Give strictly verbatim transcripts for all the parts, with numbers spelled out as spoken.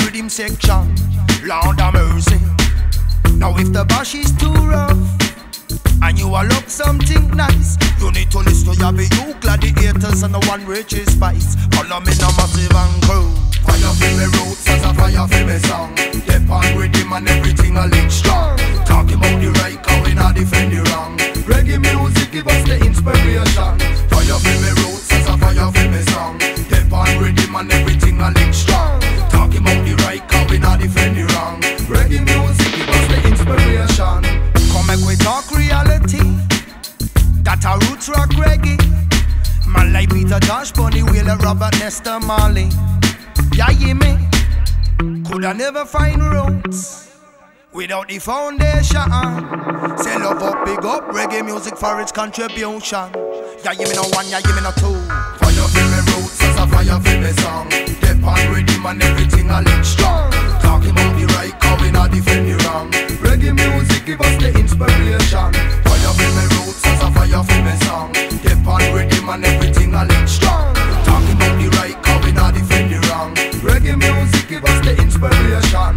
rhythm section. Lord have mercy. Now if the bash is too rough and you are up something nice, you need to listen to your you gladiators and the one Richie Spice. Follow me now massive and crew. Fire for me roots as a fire for me song. Dep on rhythm and everything a lick strong. Talking about the right how we not defend the wrong. Reggae music give us the inspiration. Fire for me roots as a fire for me song. Dep on rhythm and everything a lick strong. Talking about the right how we not defend the wrong. Reggae music give us the inspiration. Come make we talk reality. That a roots rock reggae. Man like Peter Tosh, Bunny Wheeler, Robert Nesta Marley. Yeah, you me. Could I never find roots without the foundation? Say love up, big up reggae music for its contribution. Yeah, you me no one, yeah, you me no two. Fire for me roots as a fire for me song. Dep on rhythm and everything a lick strong. Talking about the right, how we not defend the wrong. Reggae music give us the inspiration. Fire for me roots as a fire for me song. Dep on rhythm and everything a lick strong. Talking about the right, how we not defend the wrong. Reggae music give us the inspiration.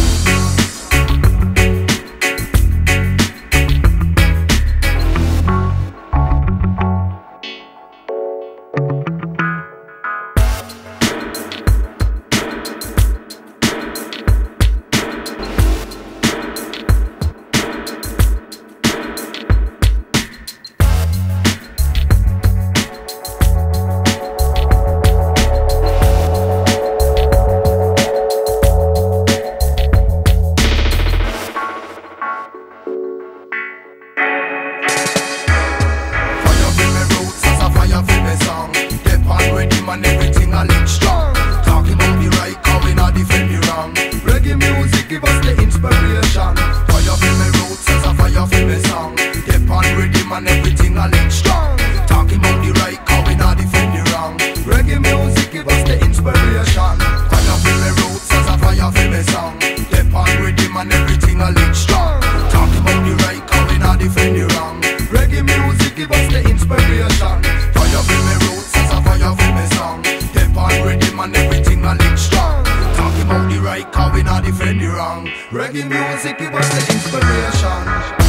And everything a lick strong. Talking about the right, how we not defend the wrong. Reggae music give us the inspiration. Fire for me roots as a fire for me song. Dep on rhythm and everything a lick strong. Talking about the right, how we not defend the wrong. Reggae music give us the inspiration. Fire for me roots as a fire for me song. Dep on rhythm and everything a lick strong. Talking about the right, how we not defend the wrong. Reggae music give us the inspiration. Fire for me roots as a fire for me song. Dep on rhythm and everything a lick strong. Talking about the right, how we not defend the wrong. Reggae music give us the inspiration.